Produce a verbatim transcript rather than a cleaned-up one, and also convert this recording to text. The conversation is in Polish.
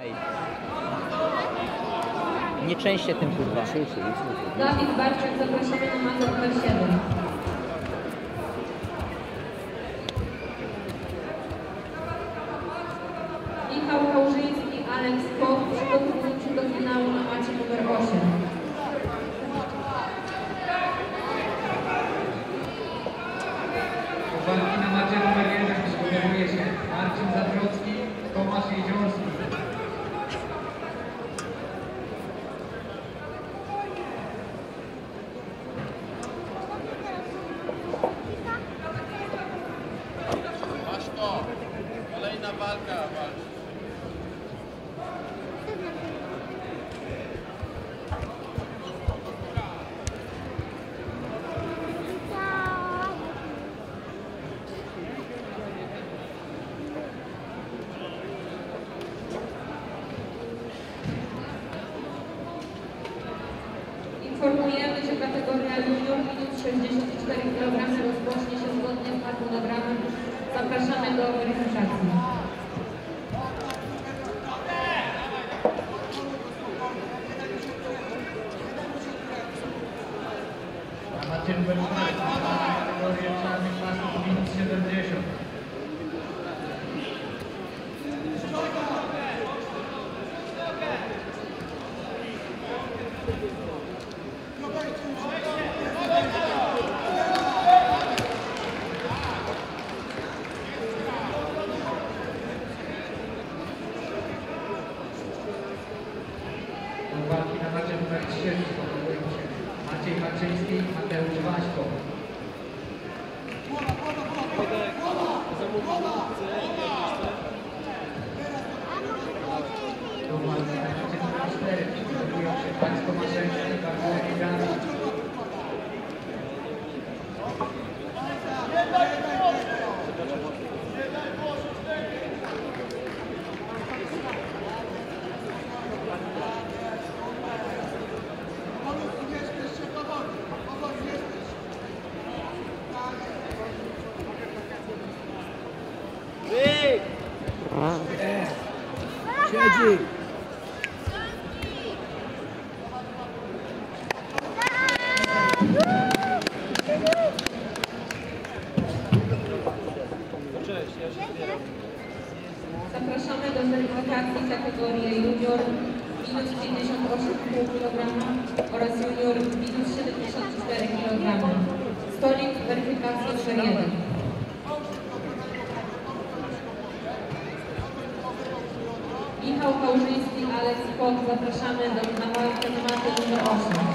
Nie częście tym kurwa. Dawid Barczak, zapraszamy na matę numer siedem. Michał Kałużyński, Aleks Koch przygotowują się do finału na macie numer osiem. Do walki na macie numer jeden przygotowuje się Marcin Zabrocki, Tomasz Jeziorski. Maśko, kolejna walka, walcz. Informujemy, że kategoria junior minus sześćdziesiąt cztery kilogramy rozpocznie się zgodnie z harmonogramem. Zapraszamy do weryfikacji. Na macie numer cztery kategorię czarnych pasów minus siedemdziesiąt. Do walki na macie numer trzy przygotowują się Maciej Haczyński i Mateusz Waśko. Do walki na macie numer cztery przygotowują się Max Tomaszewski i Bartłomiej Gawin. Siedzi! Zapraszamy do weryfikacji kategorii junior minus pięćdziesiąt osiem i pół kilograma oraz junior minus siedemdziesiąt cztery kilogramy. Stolik weryfikacji numer jeden. Michał Kałużyński, Aleks Koch, zapraszamy do, na walkę na matę numer osiem.